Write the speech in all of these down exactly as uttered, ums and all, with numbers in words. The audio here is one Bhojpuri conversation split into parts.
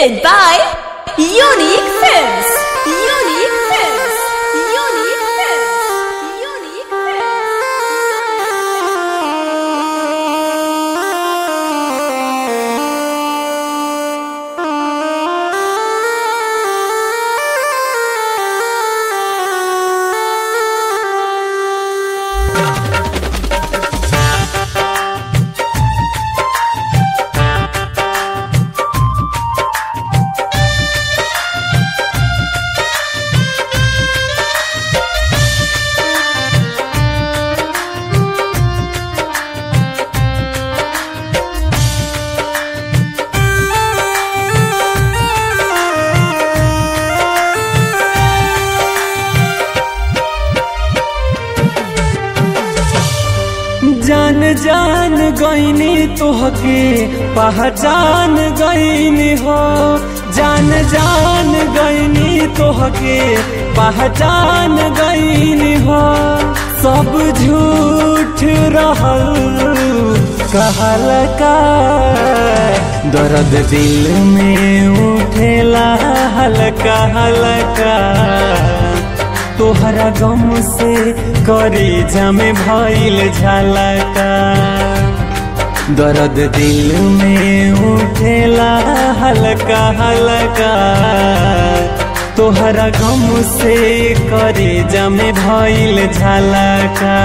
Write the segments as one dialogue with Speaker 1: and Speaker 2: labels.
Speaker 1: Presented by Unique Films. Unique Films. Unique Films. Unique
Speaker 2: जान जान गईनी तोहके पहचान गईनी हो। जान जान गईनी तोहके पहचान गईनी हो। सब झूठ रहल कहल का दर्द दिल में उठेला हल्का हल्का। तोहरा गम से करेजा में भइल झलका। दर्द दिल में उठेला हल्का हल्का। तोहरा गम से करेजा में भइल झलका।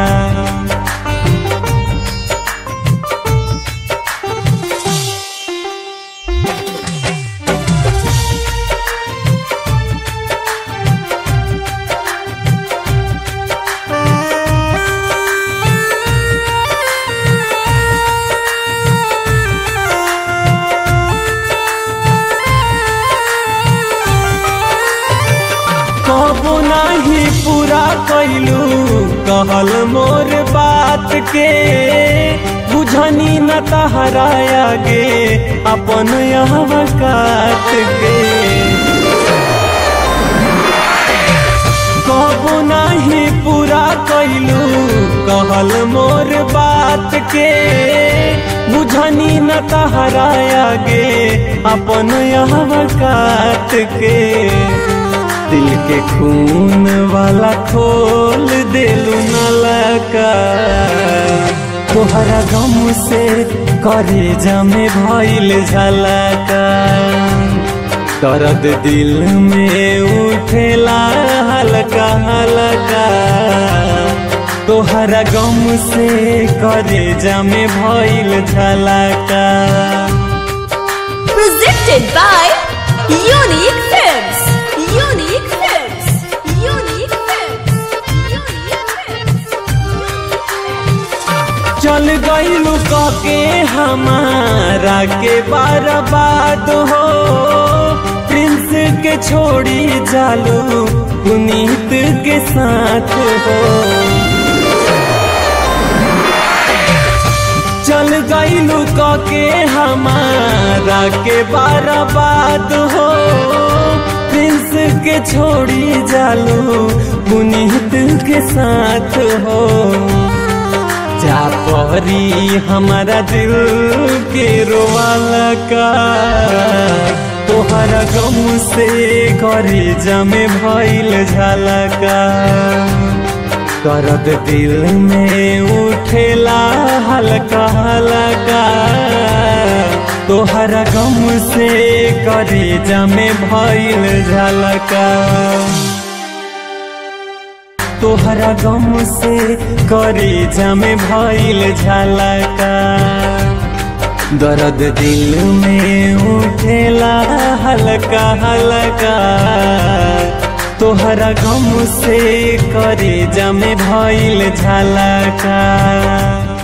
Speaker 2: कबो नहीं पूरा कैलू कहल मोर बात के। बुझनी न तहरा आगे अपन अवकात के। कबो नहीं पूरा कैलू कहल मोर बात के। बुझनी न तहरा आगे अपन अवकात के। दिल के खून वाला खोल देलू नलका। तोहरा गम से करेजा में भइल झलका। दर्द दिल में उठेला हल्का हल्का। तोहरा गम से करेजा में भइल झलका।
Speaker 1: Presented by Unique Films. Unique Films. Unique Films. Unique Films.
Speaker 2: चल गईलू के हमारा के बर्बाद हो। प्रिंस के छोड़ी जालू पुनीत के साथ हो। चल गईलू के हमारा के बर्बाद हो। प्रिंस के छोड़ी जालू पुनीत के साथ हो। जा परी हमारा दिल के रोवाला का। तोहरा गम से करेजा में भइल झलका। दर्द दिल में उठेला हल्का हल्का। तोहरा गम से करेजा में भइल झलका। तोहरा गम से करेजा में भइल झलका। दर्द दिल में उठेला हल्का हल्का। तोहरा गम से करेजा में भइल झलका।